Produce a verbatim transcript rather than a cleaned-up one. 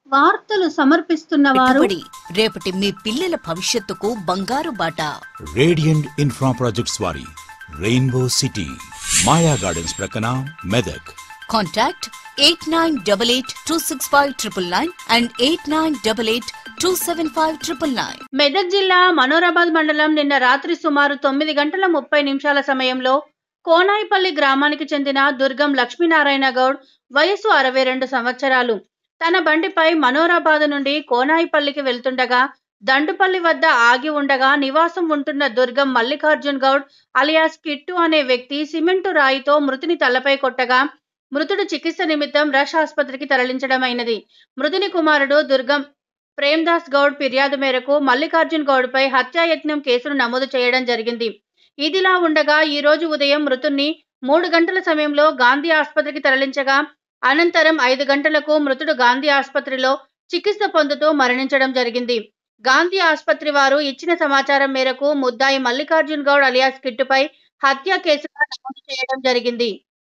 వార్తలు సమర్పిస్తున్న వారు పెట్టుబడి రేపటి మీ పిల్లల భవిష్యత్తుకు బంగారు బాట. రేడియంట్ ఇన్ఫ్రా ప్రాజెక్ట్స్ వారి రెయిన్బో సిటీ మాయా గార్డెన్స్ ప్రక్కన Medak. Contact eight nine double eight two six five triple nine and eight nine double eight two seven five triple nine. Medak జిల్లా మనోరాబాద్ మండలం నిన్న రాత్రి సుమారు తొమ్మిది గంటల ముప్పై నిమిషాల సమయంలో కోనాయిపల్లి గ్రామానికి చెందిన దుర్గం లక్ష్మీనారాయణ గౌడ్ వయసు అరవై రెండు సంవత్సరాలు తన బండిపై మనోరాబాద్ నుండి కోనాయిపల్లికి వెళ్తుండగా దండుపల్లి వద్ద ఆగి ఉండగా నివాసం ఉంటున్న దుర్గం మల్లికార్జున్ గౌడ్ అలియాస్ కిట్టు అనే వ్యక్తి సిమెంటు రాయితో మృతుని తలపై కొట్టగా మృతుడు చికిత్స నిమిత్తం రష్ ఆసుపత్రికి తరలించడమైనది. మృతుని కుమారుడు దుర్గం ప్రేమ్దాస్ గౌడ్ ఫిర్యాదు మేరకు మల్లికార్జున్ గౌడ్ పై హత్యాయత్నం కేసును నమోదు చేయడం జరిగింది. ఇదిలా ఉండగా ఈ రోజు ఉదయం మృతుణ్ణి మూడు గంటల సమయంలో గాంధీ ఆసుపత్రికి తరలించగా అనంతరం ఐదు గంటలకు మృతుడు గాంధీ ఆసుపత్రిలో చికిత్స పొందుతూ మరణించడం జరిగింది. గాంధీ ఆసుపత్రి వారు ఇచ్చిన సమాచారం మేరకు ముద్దాయి మల్లికార్జున్ గౌడ్ అలియాస్ కిట్టుపై హత్య కేసుగా నమోదు చేయడం జరిగింది.